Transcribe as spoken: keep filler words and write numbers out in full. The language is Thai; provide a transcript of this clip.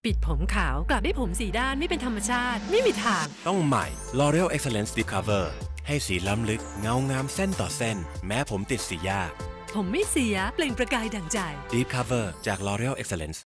ปิดผมขาวกลับได้ผมสีด้านไม่เป็นธรรมชาติไม่มีทางต้องใหม่ L'Oreal Excellence Deep Cover ให้สีล้ำลึกเงางามเส้นต่อเส้นแม้ผมติดสียากผมไม่เสียเปล่งประกายดั่งใจ Deep Cover จาก L'Oreal Excellence